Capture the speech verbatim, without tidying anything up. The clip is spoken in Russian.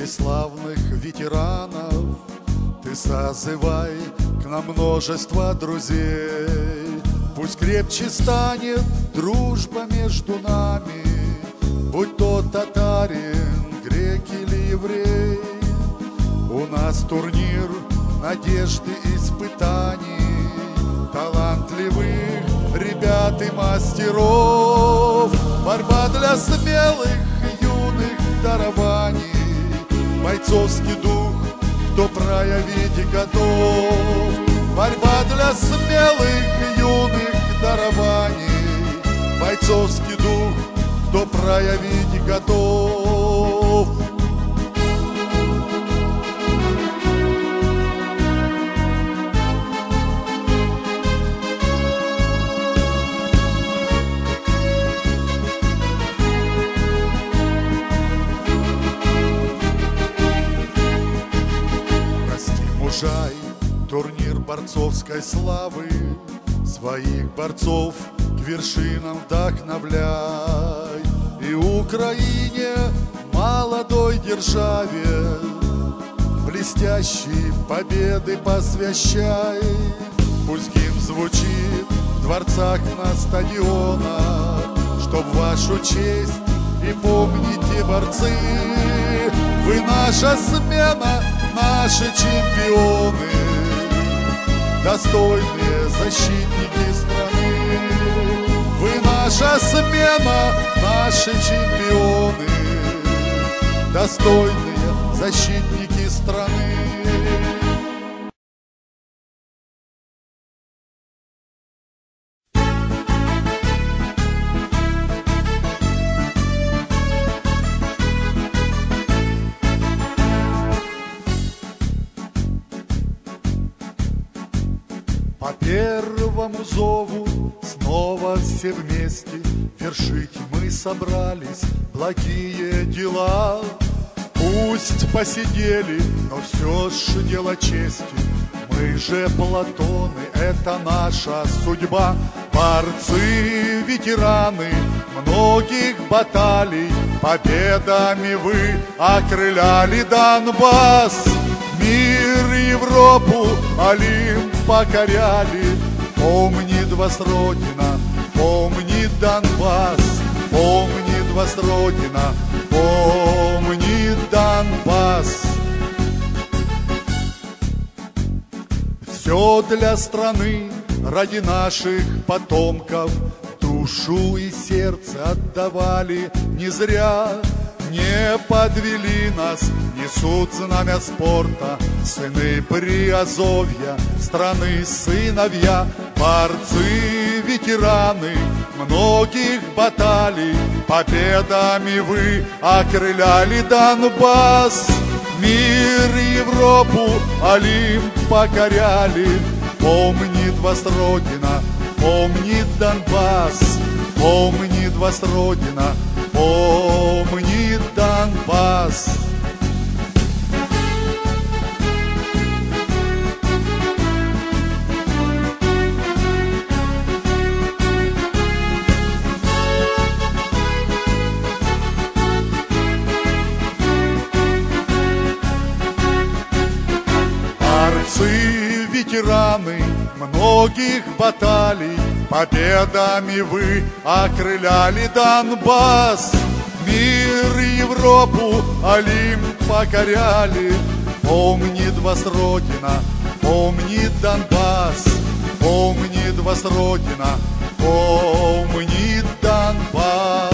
честь славных ветеранов ты созывай к нам множество друзей. Пусть крепче станет дружба между нами, будь то татарин, грек или еврей. У нас турнир надежды испытаний, талантливых ребят и мастеров. Борьба для смелых юных дарований, бойцовский дух, кто проявить готов. Борьба для смелых юных дарований, бойцовский дух, кто проявить готов. Турнир борцовской славы, своих борцов к вершинам вдохновляй. И Украине, молодой державе, блестящие победы посвящай. Пусть гимн звучит в дворцах, на стадионах, чтоб вашу честь и помните, борцы, вы наша смена, наши чемпионы, достойные защитники страны. Вы наша смена, наши чемпионы, достойные защитники страны. По первому зову снова все вместе вершить мы собрались благие дела. Пусть посидели, но все ж дело чести. Мы же Платоны, это наша судьба. Борцы, ветераны многих баталий, победами вы окрыляли Донбасс. Мир, Европу, Олимп покоряли. Помнит вас Родина, помнит Донбасс, помнит вас Родина, помнит Донбасс. Все для страны, ради наших потомков, душу и сердце отдавали не зря. Не подвели нас, несут знамя спорта сыны Приазовья, страны сыновья. Борцы, ветераны многих баталий, победами вы окрыляли Донбасс. Мир, Европу, Олимп покоряли. Помнит вас Родина, помнит Донбасс, помнит вас Родина, помнит Донбасс. Борцы, ветераны многих баталий, победами вы окрыляли Донбасс. Мир, Европу, Олимп покоряли. Помнит вас Родина, помнит Донбасс, помнит вас Родина, помнит Донбасс.